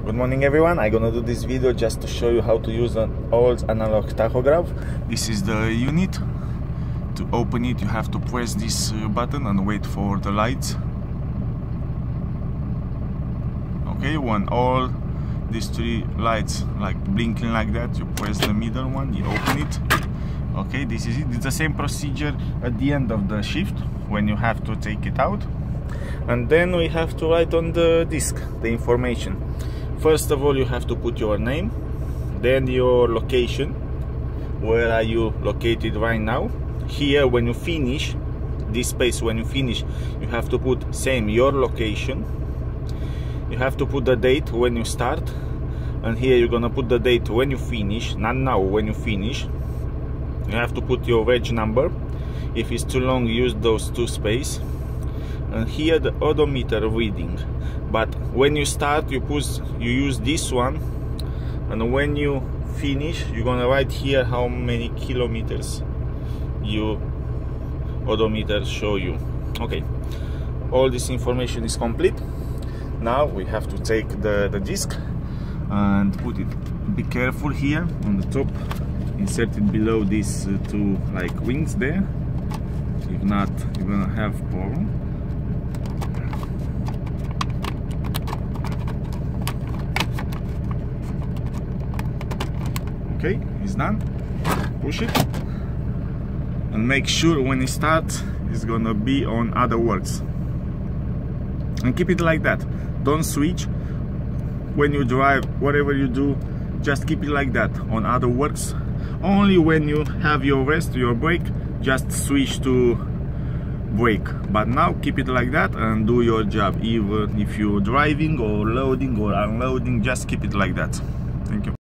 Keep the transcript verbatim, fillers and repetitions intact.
Good morning everyone. I'm gonna do this video just to show you how to use an old analog tachograph. This is the unit. To open it you have to press this uh, button and wait for the lights. Okay, when all these three lights like blinking like that, you press the middle one, you open it. Okay, this is it. It's the same procedure at the end of the shift when you have to take it out. And then we have to write on the disc the information. First of all, you have to put your name, then your location, where are you located right now. Here, when you finish this space, when you finish, you have to put same your location. You have to put the date when you start, and here you're gonna put the date when you finish, not now, when you finish. You have to put your reg number. If it's too long, use those two spaces. And here the odometer reading, but when you start you push you use this one, and when you finish you're gonna write here how many kilometers your odometer show you. Okay, all this information is complete. Now we have to take the, the disc and put it, be careful here on the top, insert it below these uh, two like wings there. If not, you're gonna have problem. Okay, it's done. Push it and make sure when it starts it's gonna be on other works, and keep it like that. Don't switch when you drive. Whatever you do, just keep it like that on other works. Only when you have your rest, your break, just switch to brake. But now keep it like that and do your job. Even if you're driving or loading or unloading, just keep it like that. Thank you.